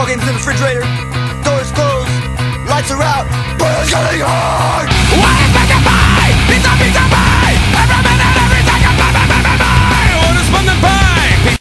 Walk into the refrigerator, doors closed, lights are out, but it's getting hard. What is back at pie? Pizza, pizza pie. Every minute, every second, pie, pie, pie, pie, pie. What is fun than pie?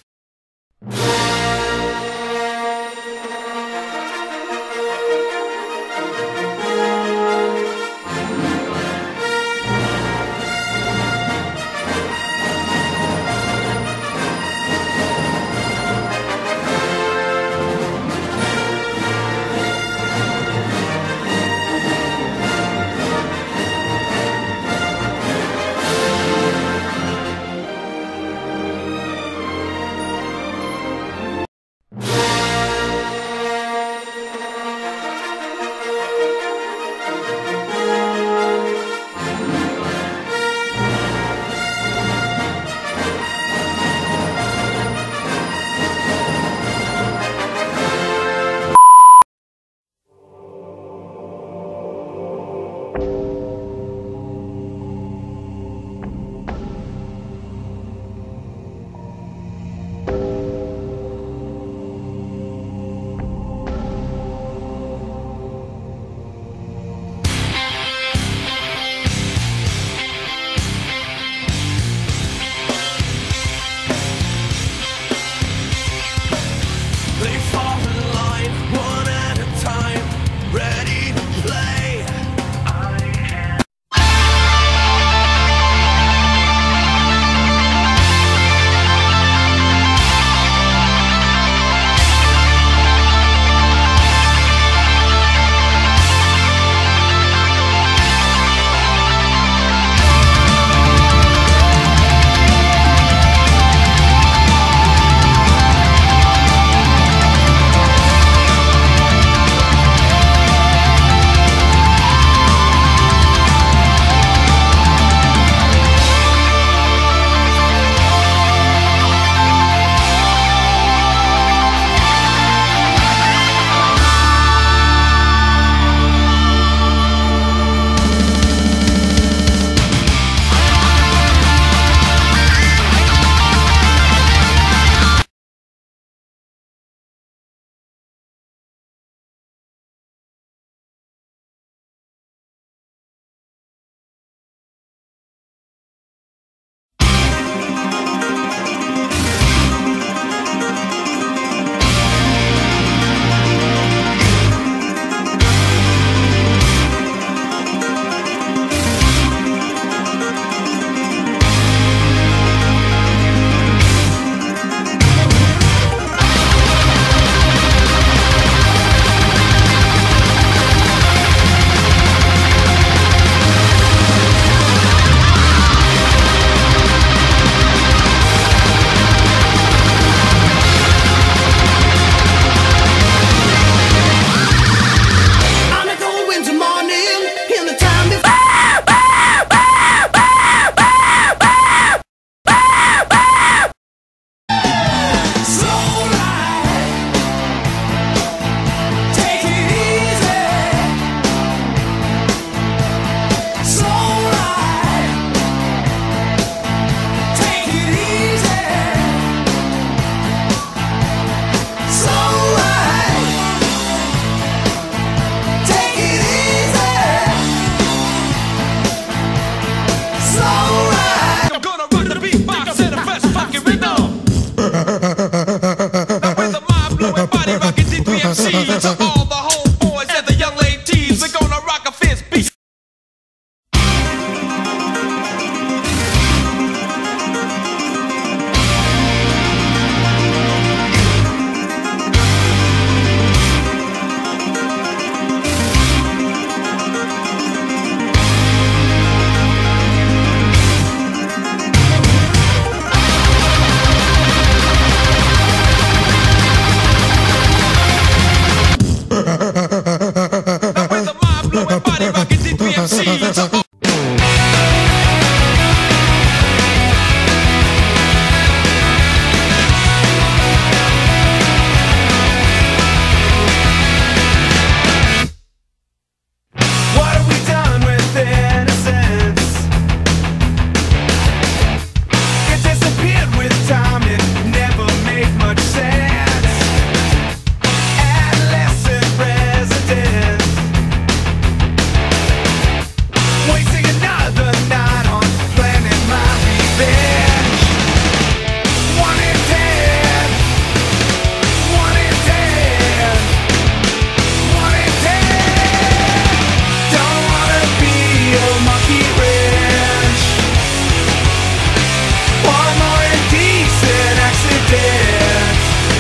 dead.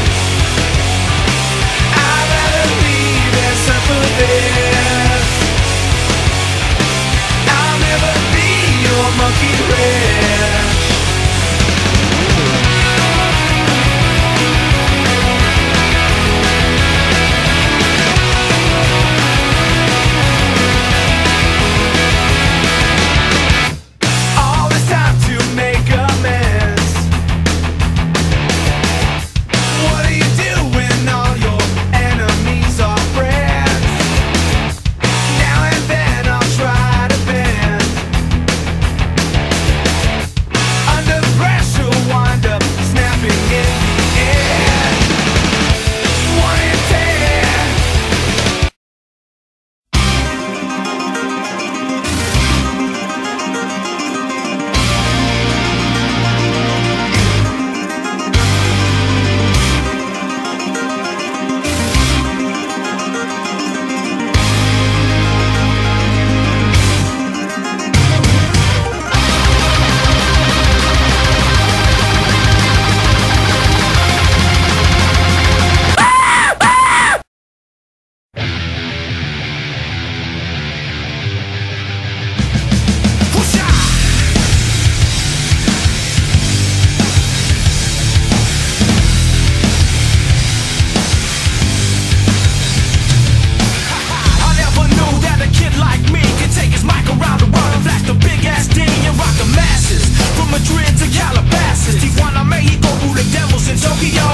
I'd rather leave and suffer this. I'll never be your monkey wrench. All this time to make amends. What do you do when all your enemies are friends? Now and then I'll try to bend. Under pressure, wind up snapping in the end. 1 in 10. I never knew that a kid like me could take his mic around the world and flash the big ass D and rock the masses. From Madrid to Calabasas, Tijuana, Mexico, who the devils in Tokyo.